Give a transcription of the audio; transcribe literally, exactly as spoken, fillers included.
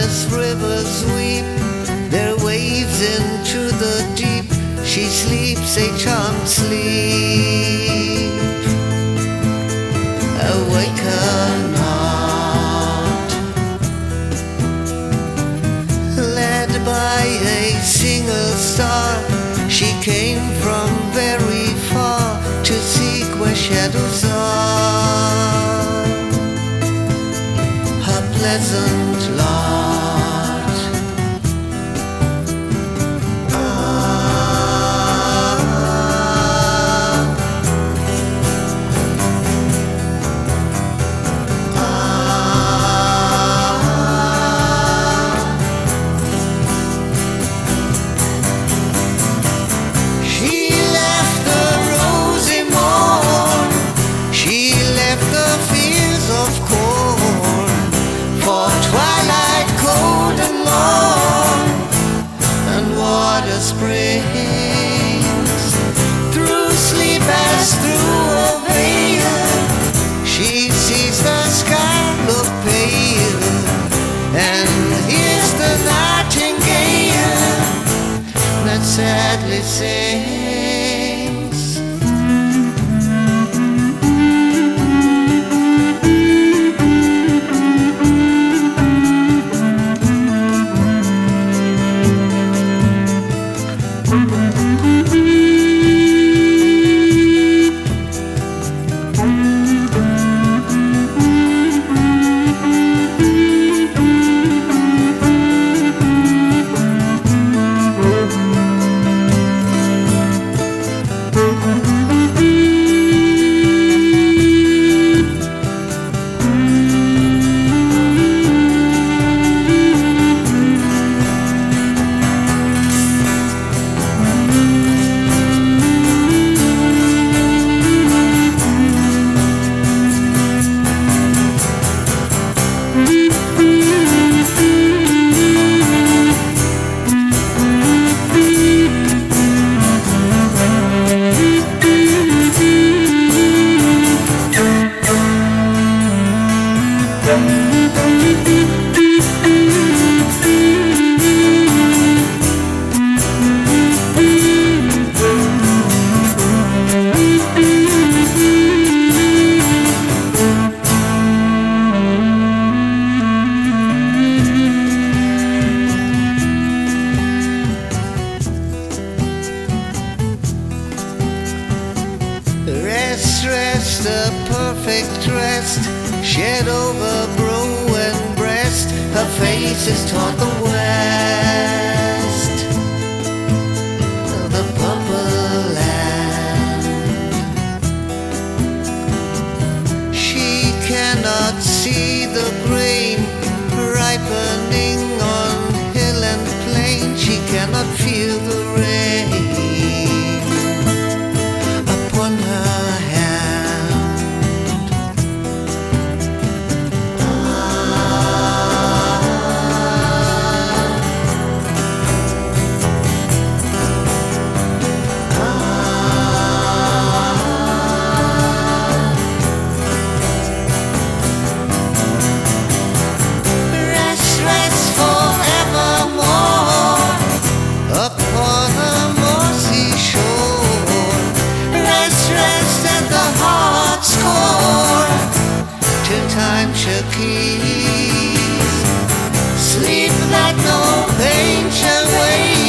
as rivers weep their waves into the deep, she sleeps a charmed sleep. Awaken not, led by a single star, she came from very far to seek where shadows are. Her pleasant lot. Springs through sleep as through a veil, she sees the sky look pale and hears the nightingale that sadly sings. Rest, rest, a perfect rest, shed over brow and breast, her face is toward the west, the purple land. She cannot see the grain ripening on hill and plain, she cannot feel the rain upon her hand. Ah, ah, rest, rest forevermore upon a mossy shore. Rest, rest at the heart's core till time shall keep. Sleep that no pain shall wake.